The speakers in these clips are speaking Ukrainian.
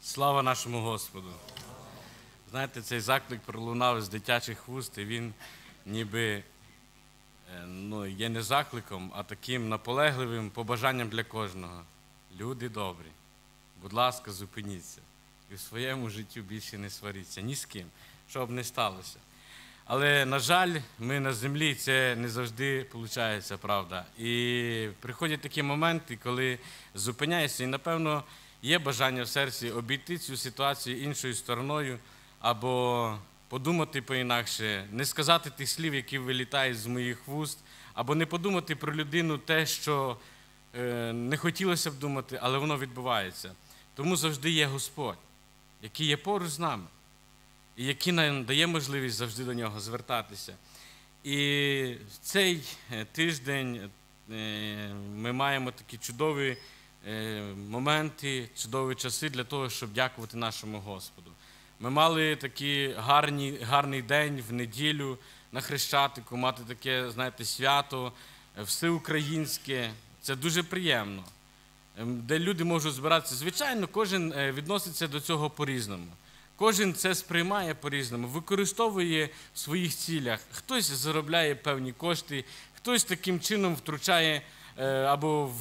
Слава нашому Господу! Знаєте, цей заклик пролунав з дитячих вуст, і він ніби є не закликом, а таким наполегливим побажанням для кожного. Люди добрі, будь ласка, зупиніться. І в своєму житті більше не сваріться ні з ким, що б не сталося. Але, на жаль, ми на землі, це не завжди виходить, правда. І приходять такі моменти, коли зупиняєшся, і, напевно, є бажання в серці обійти цю ситуацію іншою стороною, або подумати по-інакше, не сказати тих слів, які вилітають з моїх вуст, або не подумати про людину те, що не хотілося б думати, але воно відбувається. Тому завжди є Господь, який є поруч з нами, і який нам дає можливість завжди до нього звертатися. І в цей тиждень ми маємо такі чудові моменти, чудові часи для того, щоб дякувати нашому Господу. Ми мали такий гарний день в неділю на Хрещатику, мати таке, знаєте, свято всеукраїнське. Це дуже приємно, де люди можуть збиратися. Звичайно, кожен відноситься до цього по-різному. Кожен це сприймає по-різному, використовує в своїх цілях. Хтось заробляє певні кошти, хтось таким чином втручає або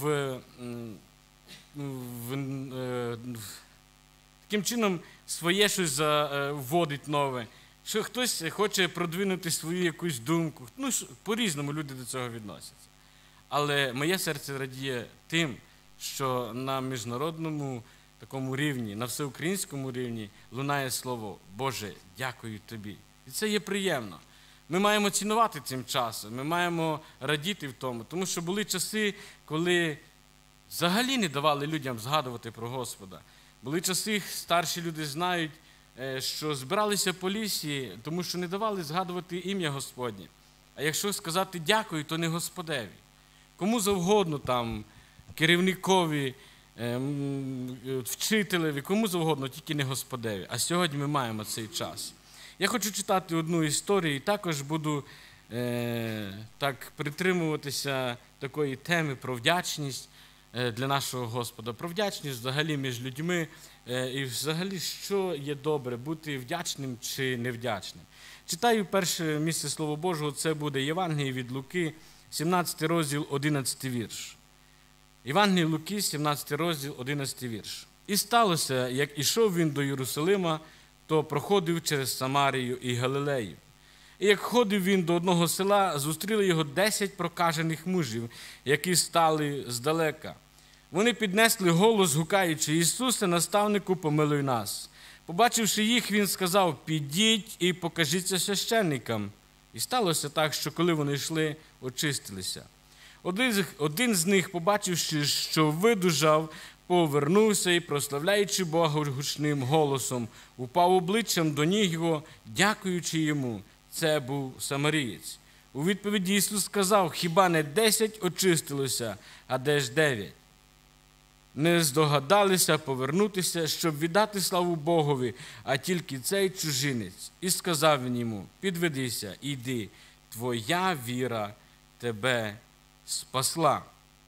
таким чином своє щось вводить нове. Що хтось хоче продвинути свою якусь думку. По-різному люди до цього відносяться. Але моє серце радіє тим, що на міжнародному такому рівні, на всеукраїнському рівні лунає слово «Боже, дякую Тобі». І це є приємно. Ми маємо цінувати цим часом, ми маємо радіти в тому, тому що були часи, коли взагалі не давали людям згадувати про Господа. Були часи, старші люди знають, що збиралися по лісі, тому що не давали згадувати ім'я Господнє. А якщо сказати «дякую», то не Господеві. Кому завгодно там, керівникові, вчителеві, кому завгодно, тільки не Господеві. А сьогодні ми маємо цей час. Я хочу читати одну історію і також буду так притримуватися такої теми про вдячність для нашого Господа. Про вдячність взагалі між людьми і взагалі, що є добре, бути вдячним чи невдячним. Читаю перше місце Слова Божого, це буде Євангеліє від Луки, 17 розділ, 11 вірш. Євангеліє Луки, 17 розділ, 11 вірш. «І сталося, як ішов він до Єрусалима, то проходив через Самарію і Галилею. І як ходив він до одного села, зустріли його 10 прокажених мужів, які стали здалека. Вони піднесли голос, гукаючи: «Ісусе, наставнику, помилуй нас». Побачивши їх, він сказав: «Підіть і покажіться священникам». І сталося так, що коли вони йшли, очистилися. Один з них, побачивши, що видужав, повернувся і, прославляючи Бога гучним голосом, упав обличчям до ніг його, дякуючи йому. Це був самарієць. У відповіді Ісус сказав: «Хіба не 10 очистилося, а де ж 9? Не здогадалися повернутися, щоб віддати славу Богові, а тільки цей чужинець». І сказав він йому: «Підведися, іди, твоя віра тебе спасла».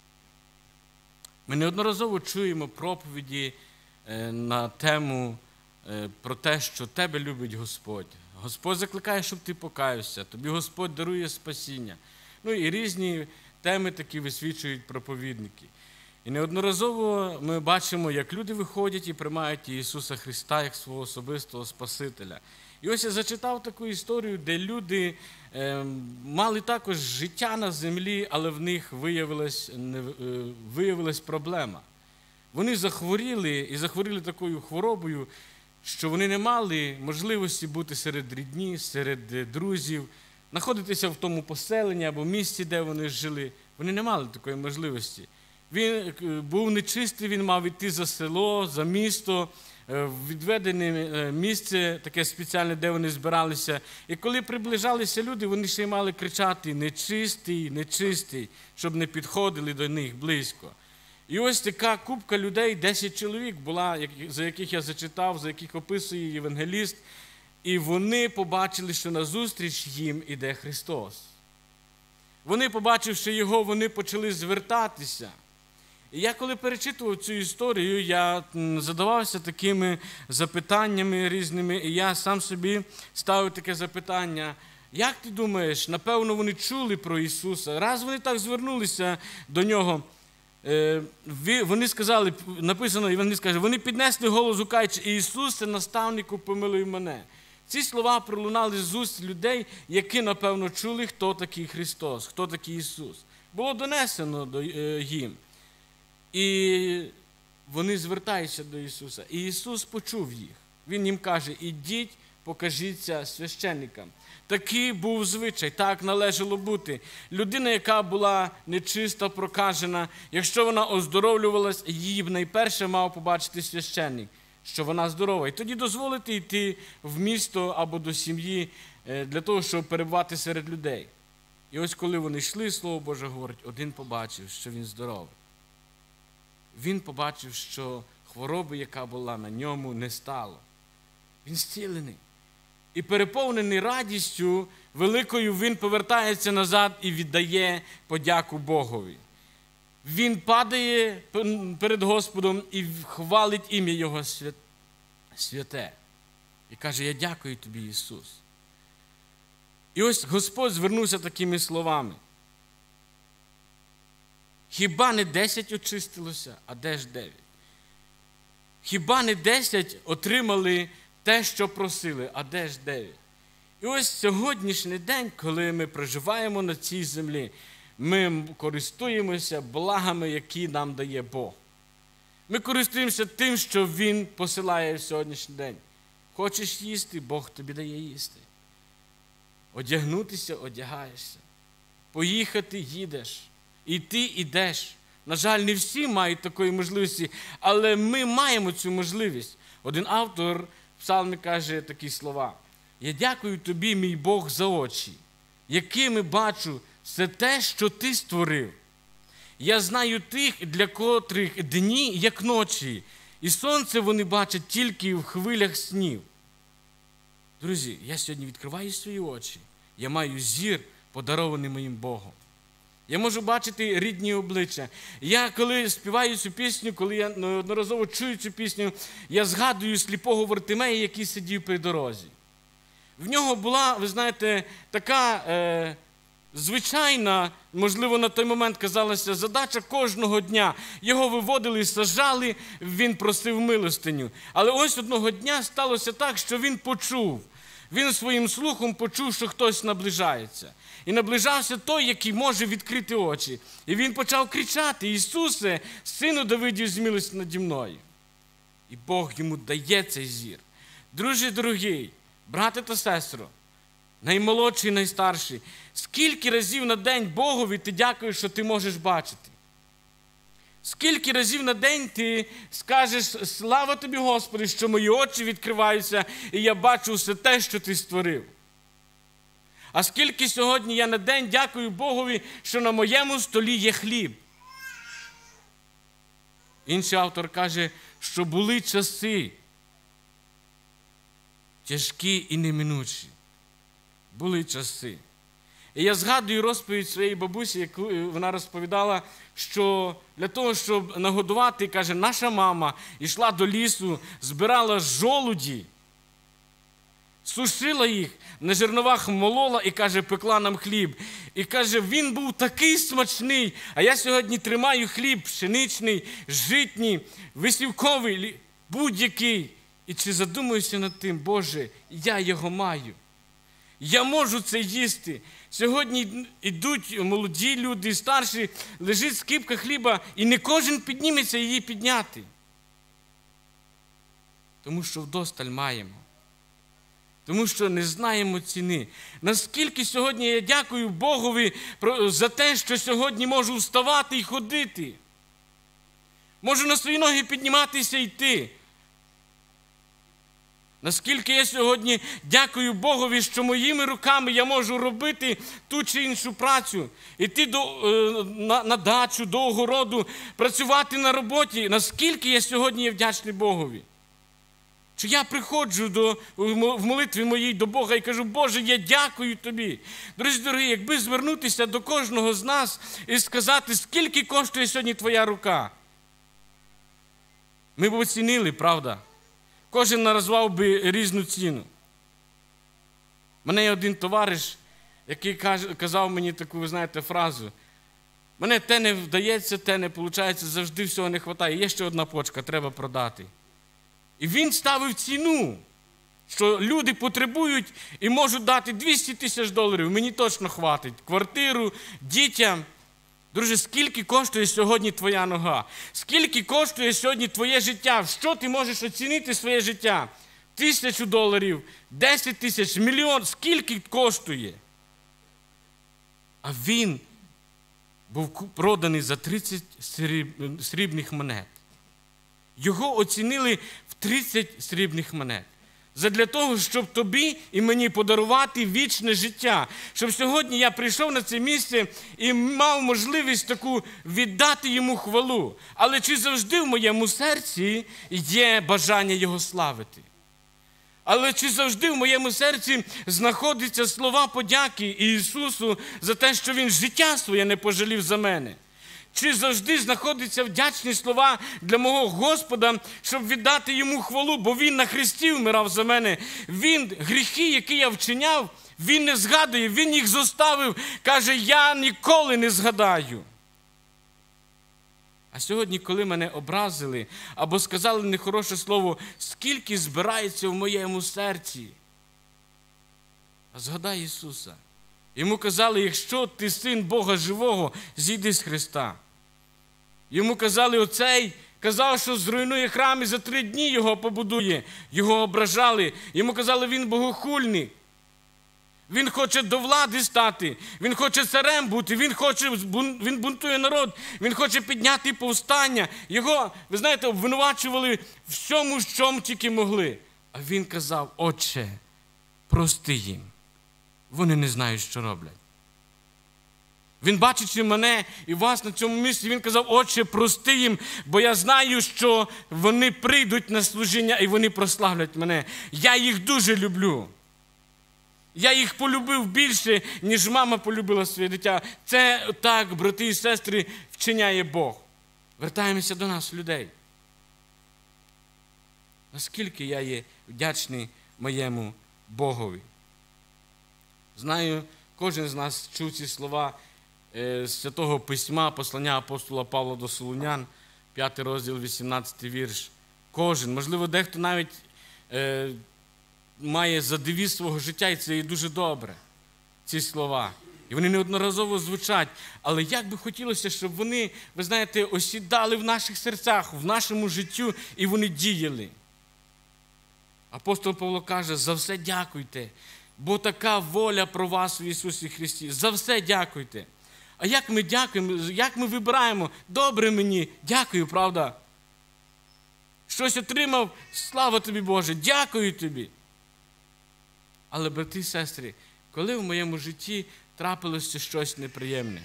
Ми неодноразово чуємо проповіді на тему про те, що тебе любить Господь. Господь закликає, щоб ти покаявся, тобі Господь дарує спасіння. І різні теми такі висвічують проповідники. І неодноразово ми бачимо, як люди виходять і приймають Ісуса Христа як свого особистого Спасителя. І ось я зачитав таку історію, де люди мали також життя на землі, але в них виявилась проблема. Вони захворіли такою хворобою, що вони не мали можливості бути серед рідні, серед друзів, знаходитися в тому поселенні або місці, де вони жили. Вони не мали такої можливості. Він був нечистий, він мав йти за село, за місто, в відведене місце, таке спеціальне, де вони збиралися. І коли приближалися люди, вони ще й мали кричати: «Нечистий, нечистий», щоб не підходили до них близько. І ось така купка людей, 10 чоловік була, за яких я зачитав, за яких описує євангеліст. І вони побачили, що назустріч їм іде Христос. Вони, побачивши його, вони почали звертатися. І я коли перечитував цю історію, я задавався такими запитаннями різними, і я сам собі ставив таке запитання: як ти думаєш, напевно, вони чули про Ісуса? Раз вони так звернулися до Нього, вони сказали, написано, і вони скажуть, вони піднесли голос, гукаючи: Ісусе, наставнику, помилуй мене. Ці слова пролунали з уст людей, які, напевно, чули, хто такий Христос, хто такий Ісус. Було донесено їм. І вони звертаються до Ісуса. І Ісус почув їх. Він їм каже: ідіть, покажіться священникам. Такий був звичай, так належало бути. Людина, яка була нечиста, прокажена, якщо вона оздоровлювалась, її б найперше мав побачити священник, що вона здорова. І тоді дозволити йти в місто або до сім'ї для того, щоб перебувати серед людей. І ось коли вони йшли, Слово Боже говорить, один побачив, що він здоровий. Він побачив, що хвороби, яка була на ньому, не стало. Він зцілений. І переповнений радістю великою, він повертається назад і віддає подяку Богові. Він падає перед Господом і хвалить ім'я Його святе. І каже: я дякую тобі, Ісус. І ось Господь звернувся такими словами: хіба не 10 очистилося, а де ж 9? Хіба не 10 отримали те, що просили, а де ж 9? І ось сьогоднішній день, коли ми проживаємо на цій землі, ми користуємося благами, які нам дає Бог. Ми користуємося тим, що Він посилає в сьогоднішній день. Хочеш їсти, Бог тобі дає їсти. Одягнутися – одягаєшся. Поїхати – їдеш. Іти – ідеш. На жаль, не всі мають такої можливості, але ми маємо цю можливість. Один автор в псалмі каже такі слова: я дякую тобі, мій Бог, за очі, якими бачу все те, що ти створив. Я знаю тих, для котрих дні, як ночі, і сонце вони бачать тільки в хвилях снів. Друзі, я сьогодні відкриваю свої очі. Я маю зір, подарований моїм Богом. Я можу бачити рідні обличчя. Я, коли співаю цю пісню, коли я неодноразово чую цю пісню, я згадую сліпого Вартимея, який сидів при дорозі. В нього була, ви знаєте, така звичайна, можливо, на той момент казалася, задача кожного дня. Його виводили, саджали, він просив милостиню. Але ось одного дня сталося так, що він почув. Він своїм слухом почув, що хтось наближається. І наближався той, який може відкрити очі. І він почав кричати: Ісусе, Сину Давидів, змилуйся наді мною. І Бог йому дає цей зір. Друже дорогий, брате та сестро, наймолодший, найстарший, скільки разів на день Богові ти дякуєш, що ти можеш бачити? Скільки разів на день ти скажеш: слава тобі, Господи, що мої очі відкриваються, і я бачу все те, що ти створив? А скільки сьогодні я на день дякую Богові, що на моєму столі є хліб? Інший автор каже, що були часи тяжкі і неминучі. Були часи. І я згадую розповідь своєї бабусі, яку вона розповідала, що для того, щоб нагодувати, каже, наша мама йшла до лісу, збирала жолуді, сушила їх, на жерновах молола і, каже, пекла нам хліб. І, каже, він був такий смачний, а я сьогодні тримаю хліб пшеничний, житній, висівковий, будь-який. І чи задумуюся над тим: Боже, я його маю. Я можу це їсти. Сьогодні йдуть молоді люди, старші, лежить скипка хліба, і не кожен підніметься її підняти. Тому що вдосталь маємо. Тому що не знаємо ціни. Наскільки сьогодні я дякую Богові за те, що сьогодні можу вставати і ходити. Можу на свої ноги підніматися і йти. Наскільки я сьогодні дякую Богові, що моїми руками я можу робити ту чи іншу працю, йти на дачу, до огороду, працювати на роботі. Наскільки я сьогодні є вдячний Богові. Чи я приходжу в молитві моїй до Бога і кажу: Боже, я дякую Тобі. Друзі дорогі, якби звернутися до кожного з нас і сказати, скільки коштує сьогодні твоя рука, ми б оцінили, правда? Кожен назвав би різну ціну. У мене є один товариш, який казав мені таку, ви знаєте, фразу: мене те не вдається, те не виходить, завжди всього не вистачає. Є ще одна почка, треба продати. І він ставив ціну, що люди потребують і можуть дати $200 000, мені точно хватить. Квартиру, дітям. Друже, скільки коштує сьогодні твоя нога? Скільки коштує сьогодні твоє життя? В що ти можеш оцінити своє життя? $1000, 10 тисяч, мільйон. Скільки коштує? А він був проданий за 30 срібних монет. Його оцінили в 30 срібних монет. Задля того, щоб тобі і мені подарувати вічне життя. Щоб сьогодні я прийшов на це місце і мав можливість таку віддати йому хвалу. Але чи завжди в моєму серці є бажання його славити? Але чи завжди в моєму серці знаходяться слова подяки Ісусу за те, що Він життя своє не пожалів за мене? Чи завжди знаходяться вдячні слова для мого Господа, щоб віддати Йому хвалу, бо Він на хресті вмирав за мене. Він, гріхи, які я вчиняв, Він не згадує, Він їх зоставив. Каже, я ніколи не згадаю. А сьогодні, коли мене образили або сказали нехороше слово, скільки збирається в моєму серці? А згадай Ісуса. Йому казали, якщо ти син Бога живого, зійди з Христа. Йому казали, оцей казав, що зруйнує храм і за 3 дні його побудує. Його ображали. Йому казали, він богохульник. Він хоче до влади стати, він хоче царем бути, він бунтує народ, він хоче підняти повстання. Його, ви знаєте, обвинувачували всьому, чому тільки могли. А він казав, Отче, прости їм. Вони не знають, що роблять. Він, бачачи мене і вас на цьому місці, він казав, Отче, прости їм, бо я знаю, що вони прийдуть на служіння і вони прославлять мене. Я їх дуже люблю. Я їх полюбив більше, ніж мама полюбила своє дитя. Це так, брати і сестри, вчиняє Бог. Вертаємося до нас, людей. Наскільки я є вдячний моєму Богові. Знаю, кожен з нас чув ці слова з Святого Письма, послання апостола Павла до Солунян, 5 розділ, 18 вірш. Кожен, можливо, дехто навіть має за девіз свого життя, і це є дуже добре, ці слова. І вони неодноразово звучать. Але як би хотілося, щоб вони, ви знаєте, осідали в наших серцях, в нашому життю, і вони діяли. Апостол Павло каже, за все дякуйте, бо така воля про вас в Ісусі Христі. За все дякуйте. А як ми дякуємо, як ми вибираємо? Добре мені, дякую, правда? Щось отримав, слава тобі, Боже, дякую тобі. Але, брати і сестри, коли в моєму житті трапилося щось неприємне,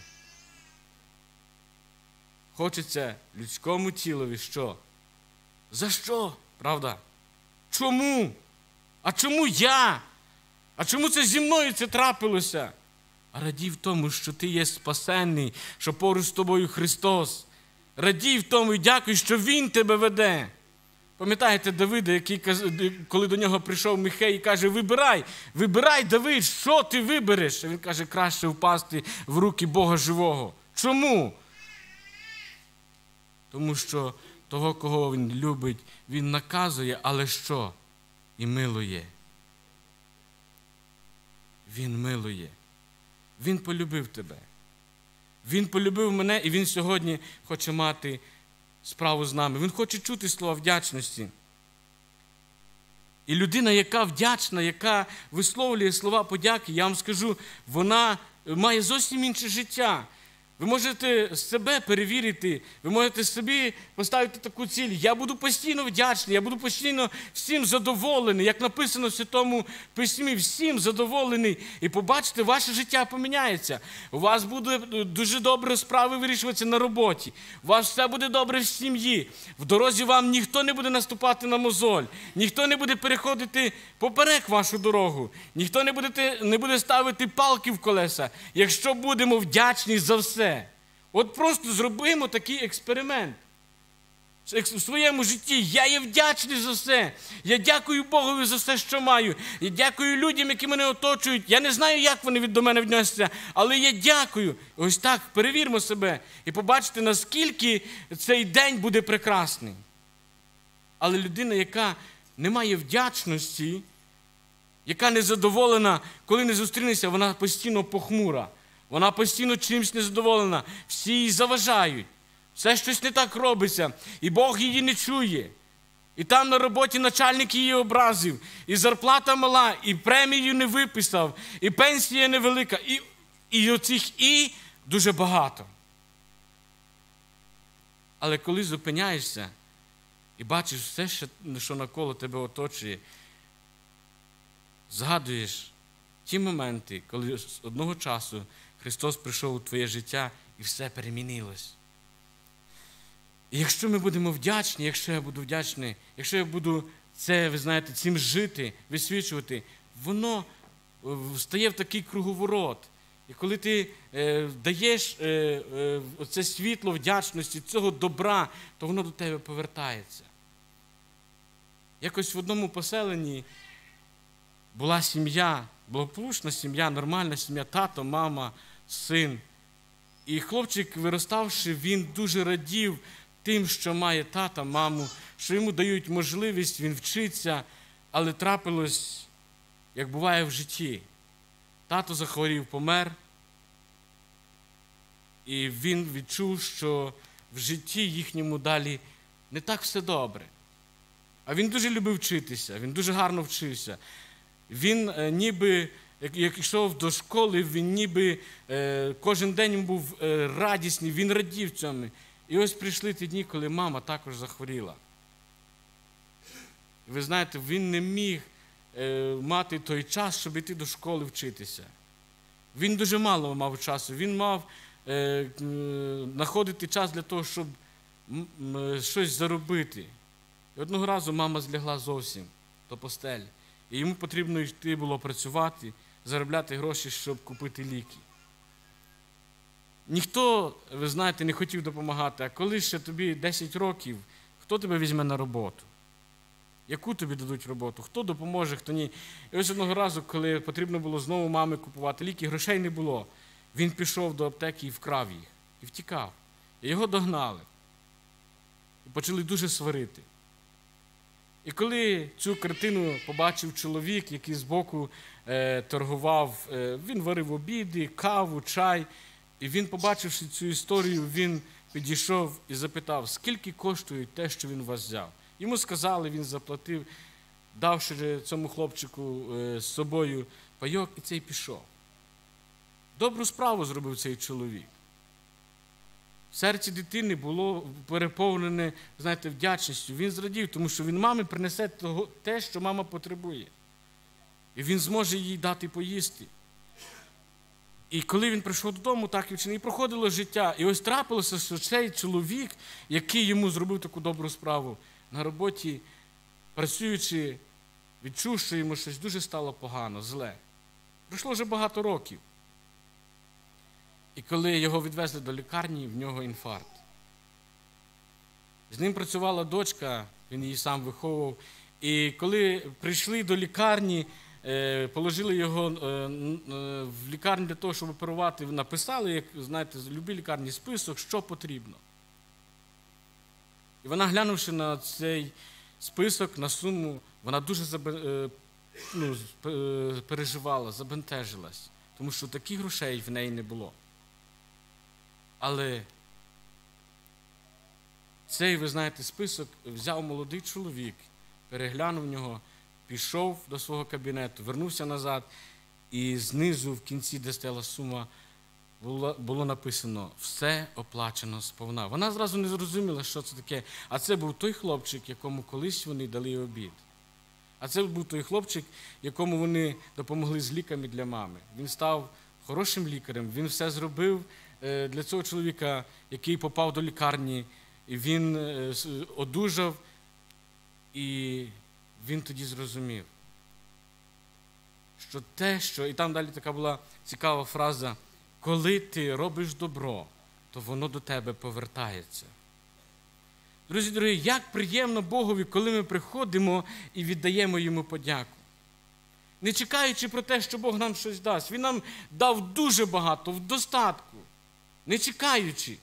хочеться людському тілові що? За що? Правда? Чому? А чому я? А чому це зі мною це трапилося? А радій в тому, що ти є спасенний, що поруч з тобою Христос. Радій в тому і дякуй, що Він тебе веде. Пам'ятаєте Давида, коли до нього прийшов Михей і каже, вибирай, Давид, що ти вибереш? А він каже, краще впасти в руки Бога живого. Чому? Тому що того, кого він любить, він наказує, але що? І милує. Він милує. Він полюбив тебе. Він полюбив мене, і він сьогодні хоче мати справу з нами. Він хоче чути слова вдячності. І людина, яка вдячна, яка висловлює слова подяки, я вам скажу, вона має зовсім інше життя. Ви можете себе перевірити, ви можете собі поставити таку ціль. Я буду постійно вдячний, я буду постійно всім задоволений. Як написано в Святому Письмі, всім задоволений. І побачите, ваше життя поміняється. У вас буде дуже добре справи вирішуватися на роботі. У вас все буде добре в сім'ї. В дорозі вам ніхто не буде наступати на мозоль. Ніхто не буде переходити поперек вашу дорогу. Ніхто не буде ставити палки в колеса. Якщо будемо вдячні за все. От просто зробимо такий експеримент. в своєму житті. Я є вдячний за все. Я дякую Богові за все, що маю. Я дякую людям, які мене оточують. Я не знаю, як вони до мене відносяться, але я дякую. Ось так, перевірмо себе і побачите, наскільки цей день буде прекрасний. Але людина, яка не має вдячності, яка незадоволена, коли не зустрінеться, вона постійно похмура. Вона постійно чимось незадоволена. Всі їй заважають. Все щось не так робиться. І Бог її не чує. І там на роботі начальник її образив. І зарплата мала, і премію не виписав, і пенсія невелика. І оцих «і» дуже багато. Але коли зупиняєшся і бачиш все, що навколо тебе оточує, згадуєш ті моменти, коли з одного часу Христос прийшов у твоє життя і все перемінилось. І якщо ми будемо вдячні, якщо я буду вдячний, якщо я буду це, ви знаєте, цим жити, висвічувати, воно стає в такий круговорот. І коли ти даєш оце світло вдячності, цього добра, то воно до тебе повертається. Якось в одному поселенні була сім'я, благополучна сім'я, нормальна сім'я, тато, мама, син. І хлопчик, вироставши, він дуже радів тим, що має тата, маму, що йому дають можливість, він вчиться, але трапилось, як буває в житті. Тато захворів, помер, і він відчув, що в житті їхньому далі не так все добре. А він дуже любив вчитися, він дуже гарно вчився. Він ніби, як йшов до школи, він ніби кожен день був радісний, він радів цьому. І ось прийшли ті дні, коли мама також захворіла. І ви знаєте, він не міг мати той час, щоб йти до школи вчитися. Він дуже мало мав часу, він мав знаходити час для того, щоб щось заробити. І одного разу мама злягла зовсім до постелі. І йому потрібно йти було працювати, заробляти гроші, щоб купити ліки. Ніхто, ви знаєте, не хотів допомагати, а коли ще тобі 10 років, хто тебе візьме на роботу? Яку тобі дадуть роботу? Хто допоможе, хто ні? І ось одного разу, коли потрібно було знову мамі купувати ліки, грошей не було. Він пішов до аптеки і вкрав їх. І втікав. І його догнали. І почали дуже сварити. І коли цю картину побачив чоловік, який збоку торгував, він варив обіди, каву, чай, і він, побачивши цю історію, він підійшов і запитав, скільки коштує те, що він у вас взяв. Йому сказали, він заплатив, давши цьому хлопчику з собою пайок, і цей пішов. Добру справу зробив цей чоловік. В серці дитини було переповнене, знаєте, вдячністю. Він зрадів, тому що він мамі принесе те, що мама потребує. І він зможе їй дати поїсти. І коли він прийшов додому, так і вчинив. І проходило життя. І ось трапилося, що цей чоловік, який йому зробив таку добру справу, на роботі, працюючи, відчув, що йому щось дуже стало погано, зле. Пройшло вже багато років. І коли його відвезли до лікарні, в нього інфаркт. З ним працювала дочка, він її сам виховував. І коли прийшли до лікарні, положили його в лікарню для того, щоб оперувати, написали, як, знаєте, в любій лікарні список, що потрібно. І вона, глянувши на цей список, на суму, вона дуже переживала, забентежилась, тому що таких грошей в неї не було. Але цей, ви знаєте, список взяв молодий чоловік, переглянув нього, пішов до свого кабінету, вернувся назад, і знизу, в кінці, де стояла сума, було написано «Все оплачено сповна». Вона зразу не зрозуміла, що це таке. А це був той хлопчик, якому колись вони дали обід. А це був той хлопчик, якому вони допомогли з ліками для мами. Він став хорошим лікарем, він все зробив для цього чоловіка, який попав до лікарні, і він одужав, і він тоді зрозумів, що те, що... І там далі така була цікава фраза, коли ти робиш добро, то воно до тебе повертається. Друзі дорогі, як приємно Богові, коли ми приходимо і віддаємо Йому подяку. Не чекаючи про те, що Бог нам щось дасть. Він нам дав дуже багато, в достатку. Не чекаючи.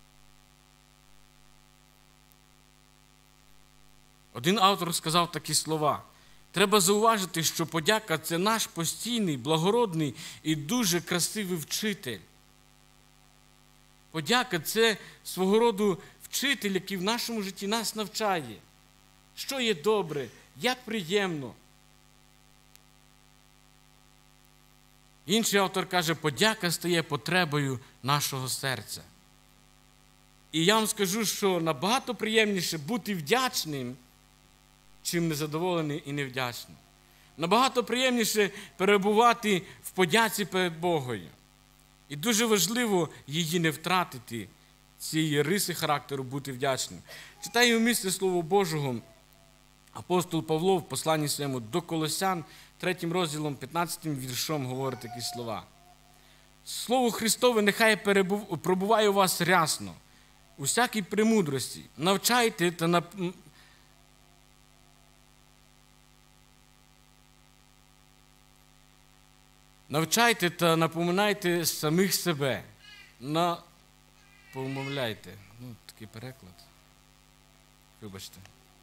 Один автор сказав такі слова. Треба зауважити, що подяка – це наш постійний, благородний і дуже красивий вчитель. Подяка – це свого роду вчитель, який в нашому житті нас навчає. Що є добре, як приємно. Інший автор каже, подяка стає потребою нашого серця. І я вам скажу, що набагато приємніше бути вдячним, чим незадоволений і невдячний. Набагато приємніше перебувати в подяці перед Богом. І дуже важливо її не втратити, цієї риси характеру бути вдячним. Читаю місце Слова Божого, апостол Павло в посланні своєму до Колосян, 3 розділом, 15 віршом говорить такі слова. Слово Христове нехай пробуває у вас рясно, у всякій премудрості. Навчайте та напоминайте самих себе. Помовляйте. Такий переклад. Вибачте.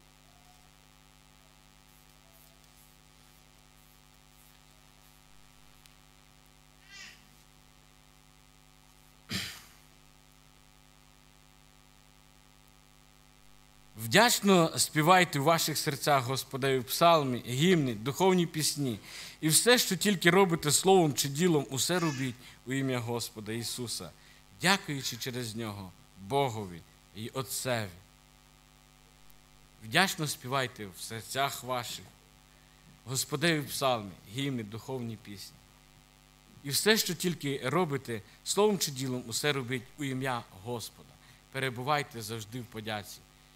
Вдячно співайте в ваших серцях Господеві псалми, гімни, духовні пісні. І все, що тільки робите словом чи ділом, усе робіть у ім'я Господа Ісуса, дякуючи через Нього Богові і Отцеві. Вдячно співайте в серцях ваших Господеві псалми, гімни, духовні пісні. І все, що тільки робите словом чи ділом, усе робіть у ім'я Господа. Перебувайте завжди в подяці.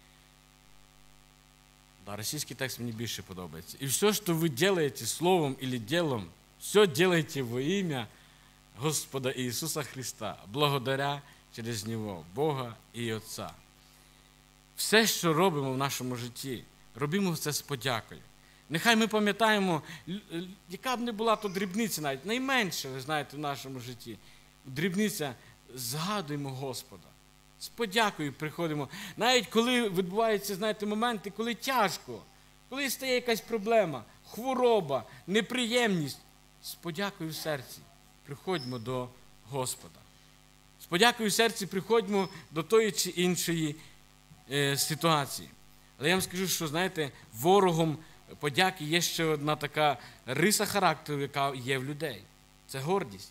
Да, російський текст мені більше подобається. І все, що ви робите словом або ділом, все робите во ім'я Господа Ісуса Христа, благодаря через Нього, Бога і Отця. Все, що робимо в нашому житті, робимо це з подякою. Нехай ми пам'ятаємо, яка б не була то дрібниця навіть, найменше, ви знаєте, в нашому житті. Дрібниця, згадуємо Господа. З подякою приходимо. Навіть коли відбуваються, знаєте, моменти, коли тяжко, коли стає якась проблема, хвороба, неприємність, з подякою в серці приходьмо до Господа. З подякою в серці приходьмо до тої чи іншої ситуації. Але я вам скажу, що, знаєте, ворогом подяки є ще одна така риса характеру, яка є в людей. Це гордість.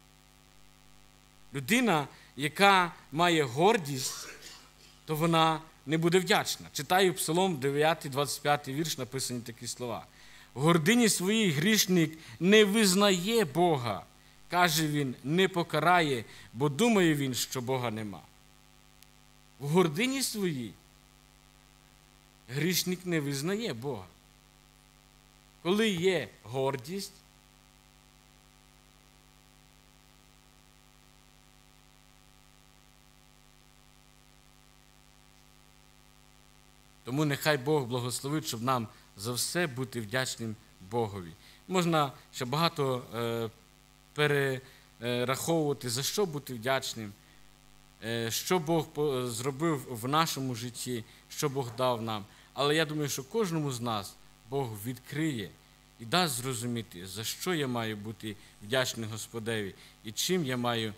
Людина, яка має гордість, то вона не буде вдячна. Читаю Псалом 9, 25 вірш, написані такі слова. В гордині своїй грішник не визнає Бога. Каже він, не покарає, бо думає він, що Бога нема. В гордині своїй грішник не визнає Бога. Коли є гордість, тому нехай Бог благословить, щоб нам за все бути вдячним Богові. Можна ще багато перераховувати, за що бути вдячним, що Бог зробив в нашому житті, що Бог дав нам. Але я думаю, що кожному з нас Бог відкриє і дасть зрозуміти, за що я маю бути вдячний Господеві і чим я маю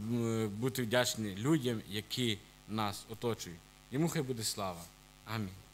бути вдячний людям, які нас оточують. Йому хай буде слава. Амінь.